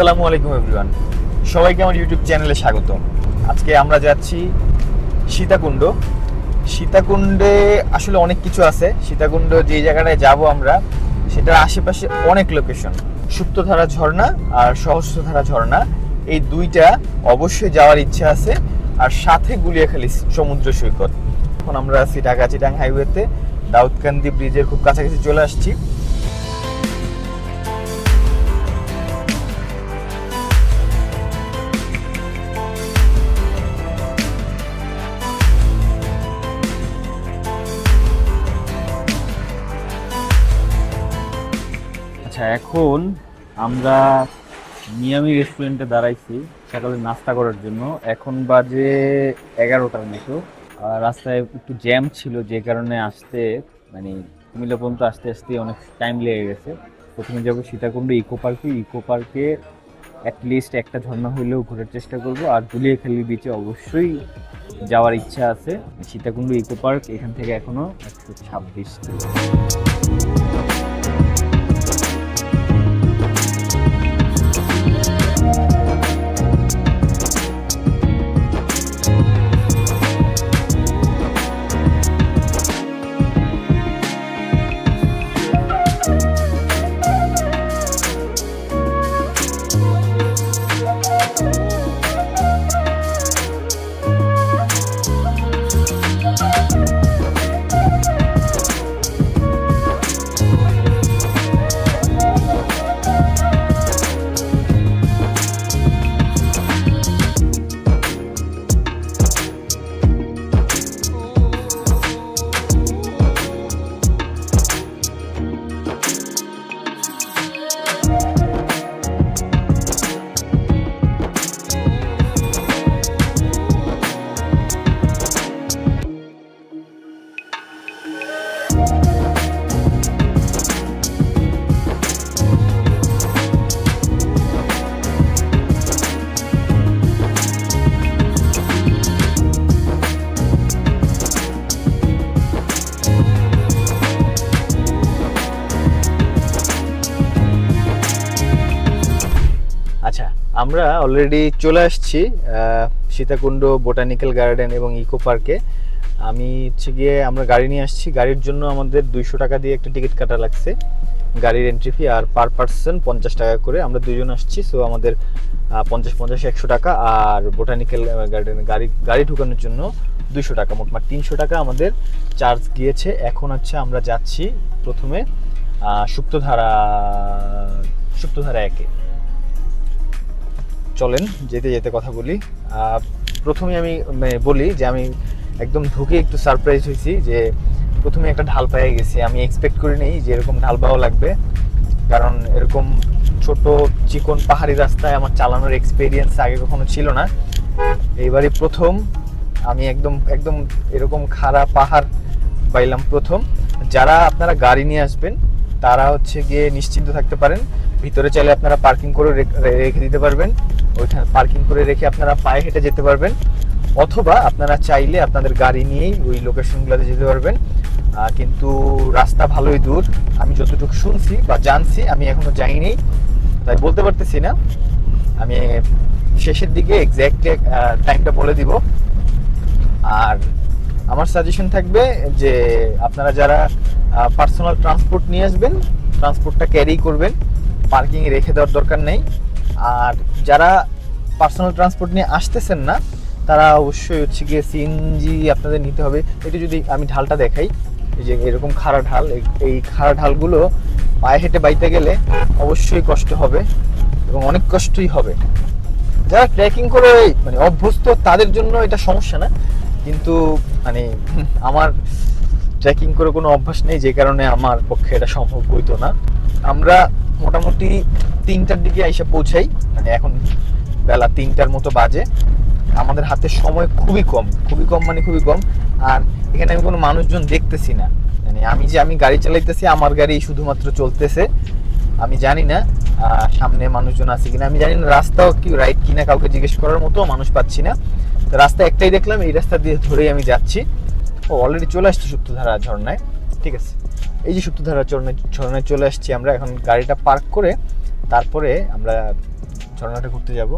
আসসালামু আলাইকুম এভরিওয়ান, সবাইকে আমার ইউটিউব চ্যানেলে স্বাগত। আজকে আমরা যাচ্ছি সীতাকুণ্ড। সীতাকুণ্ডে আসলে অনেক কিছু আছে। সীতাকুণ্ড যে জায়গাটায় যাব আমরা, সেটার আশেপাশে অনেক লোকেশন। সুপ্তধারা ঝর্ণা আর সহস্রধারা ঝর্ণা, এই দুইটা অবশ্যই যাওয়ার ইচ্ছা আছে। আর সাথে গুলিয়াখালী সমুদ্র সৈকত। এখন আমরা আছি ঢাকা চিটাং হাইওয়েতে, দাউদকান্দি ব্রিজের খুব কাছাকাছি চলে আসছি। আচ্ছা, এখন আমরা মিয়ামি রেস্টুরেন্টে দাঁড়াইছি সকালে নাস্তা করার জন্য। এখন বাজে 11টার মতো। রাস্তায় একটু জ্যাম ছিল, যে কারণে আসতে কুমিল্লা পর্যন্ত আসতে আসতে অনেক টাইম লেগে গেছে। প্রথমে যাবো সীতাকুণ্ড ইকো পার্কে অ্যাটলিস্ট একটা ঝর্ণা হইলেও ঘোরার চেষ্টা করব। আর গুলিয়াখালী বিচে অবশ্যই যাওয়ার ইচ্ছা আছে। সীতাকুণ্ড ইকো পার্ক এখান থেকে এখনো 126 কিলো। আচ্ছা, আমরা অলরেডি চলে আসছি সীতাকুণ্ড বোটানিক্যাল গার্ডেন এবং ইকো পার্কে। আমি গিয়ে আমরা গাড়ি নিয়ে আসছি। গাড়ির জন্য আমাদের 200 টাকা দিয়ে একটা টিকিট কাটা লাগছে, গাড়ির এন্ট্রি ফি। আর পার পার্সন 50 টাকা করে। আমরা দুজন আসছি, সো আমাদের 50-50-100 টাকা। আর বোটানিক্যাল গার্ডেনে গাড়ি ঢুকানোর জন্য 200 টাকা, মোট 300 টাকা আমাদের চার্জ গিয়েছে। এখন আমরা যাচ্ছি প্রথমে সুপ্তধারা 1-এ। চলেন যেতে যেতে কথা বলি। প্রথমে আমি বলি যে আমি একদম ঢুকে একটু সারপ্রাইজ হয়েছি যে প্রথমে একটা ঢাল পেয়ে গেছি। আমি এক্সপেক্ট করিনি যে এরকম ঢাল পাওয়া লাগবে, কারণ এরকম ছোট চিকন পাহাড়ি রাস্তায় আমার চালানোর এক্সপিরিয়েন্স আগে কখনো ছিল না। এইবারই প্রথম আমি একদম এরকম খাড়া পাহাড় পাইলাম প্রথম। যারা আপনারা গাড়ি নিয়ে আসবেন তারা গিয়ে নিশ্চিন্ত থাকতে পারেন। ভিতরে চাইলে আপনারা পার্কিং করে রেখে দিতে পারবেন, ওইখানে পার্কিং করে রেখে আপনারা পায়ে হেঁটে যেতে পারবেন। অথবা আপনারা চাইলে আপনাদের গাড়ি নিয়েই ওই লোকেশনগুলোতে যেতে পারবেন। কিন্তু রাস্তা ভালোই দূর, আমি যতটুকু শুনছি বা জানছি, আমি এখনো যাইনি তাই বলতে পারতেছি না। আমি শেষের দিকে এক্স্যাক্টলি টাইমটা বলে দিব। আর আমার সাজেশন থাকবে যে আপনারা যারা পার্সোনাল ট্রান্সপোর্ট নিয়ে আসবেন, ট্রান্সপোর্টটা ক্যারি করবেন, পার্কিংয়ে রেখে দেওয়ার দরকার নেই। আর যারা পার্সোনাল ট্রান্সপোর্ট নিয়ে আসতেছেন না, তারা অবশ্যই গিয়ে সিএনজি আপনাদের নিতে হবে। এটা যদি আমি ঢালটা দেখাই, এই যে এরকম খাড়া ঢাল, এই খাড়া ঢালগুলো পায়ে হেঁটে বাইতে গেলে অবশ্যই কষ্ট হবে এবং অনেক কষ্টই হবে। যারা ট্রেকিং করে অভ্যস্ত তাদের জন্য এটা সমস্যা না, কিন্তু আমার ট্রেকিং করে কোনো অভ্যাস নেই, যে কারণে আমার পক্ষে এটা সম্ভব হইতো না। আমরা মোটামুটি 3টার দিকে এসে পৌঁছাই, এখন বেলা 3টার মতো বাজে। আমাদের হাতে সময় খুবই কম। আর এখানে আমি কোনো মানুষজন দেখতেছি না। আমি গাড়ি চালাইতেছি, আমার গাড়ি শুধুমাত্র চলতেছে। আমি জানি না সামনে মানুষজন আছে কিনা, আমি জানি না রাস্তাও কি রাইট কিনা, কাউকে জিজ্ঞেস করার মতো মানুষ পাচ্ছি না। তো রাস্তা একটাই দেখলাম, এই রাস্তা দিয়ে ধরেই আমি যাচ্ছি। অলরেডি চলে আসছি সুপ্তধারা ঝর্ণায়। ঠিক আছে, এই যে সুপ্তধারা ঝর্ণায় চলে আসছি আমরা। এখন গাড়িটা পার্ক করে তারপরে আমরা ঝর্ণাটা ঘুরতে যাব।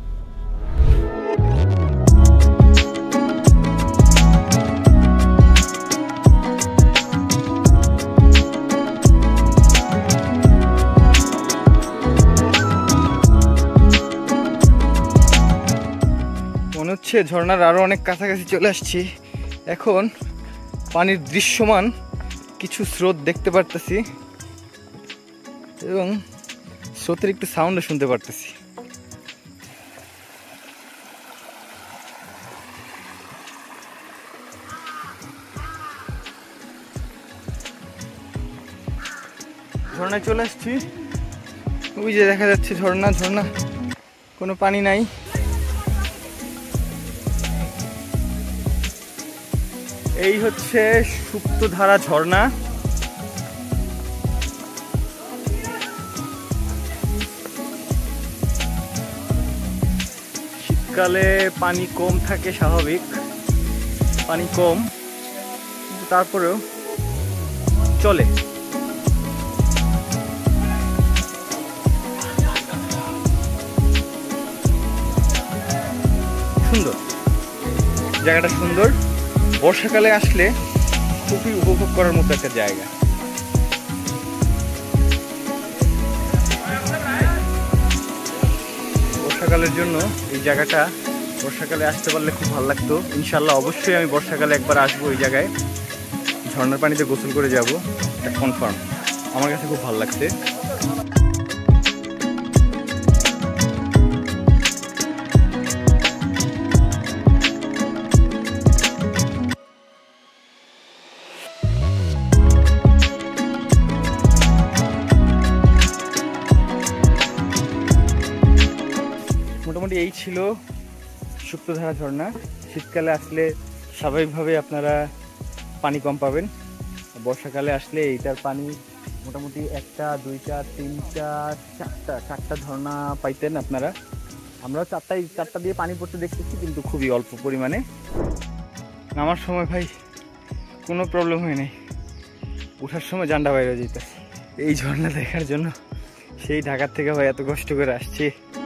মনে হচ্ছে ঝর্ণার আরো অনেক কাছাকাছি চলে আসছি। এখন পানির দৃশ্যমান কিছু স্রোত দেখতে পারতেছি এবং স্রোতের একটু সাউন্ডও শুনতে পারতেছি। ঝর্ণায় চলে আসছি। ওই যে দেখা যাচ্ছে ঝর্ণা, ঝর্ণা কোনো পানি নাই। এই হচ্ছে সুপ্তধারা ঝর্ণা। শীতকালে পানি কম থাকে, স্বাভাবিক পানি কম, কিন্তু তারপরেও চলে। সুন্দর জায়গাটা, সুন্দর। বর্ষাকালে আসলে খুবই উপভোগ করার মতো একটা জায়গা। বর্ষাকালের জন্য এই জায়গাটা, বর্ষাকালে আসতে পারলে খুব ভালো লাগতো। ইনশাল্লাহ অবশ্যই আমি বর্ষাকালে একবার আসবো এই জায়গায়, ঝর্ণার পানিতে গোসল করে যাব, এটা কনফার্ম। আমার কাছে খুব ভালো লাগছে। মোটামুটি এই ছিল সুপ্তধারা ঝর্ণা। শীতকালে আসলে স্বাভাবিকভাবে আপনারা পানি কম পাবেন, বর্ষাকালে আসলে এইটার পানি মোটামুটি 1টা 2টা 3টা 4টা ঝর্ণা পাইতেন আপনারা। আমরাও 4টা দিয়ে পানি পড়তে দেখতেছি, কিন্তু খুবই অল্প পরিমাণে। নামার সময় ভাই কোনো প্রবলেম হয় নাই, ওঠার সময় জান্ডা বাইরে যেতেছে। এই ঝর্ণা দেখার জন্য সেই ঢাকার থেকে ভাই এত কষ্ট করে আসছি।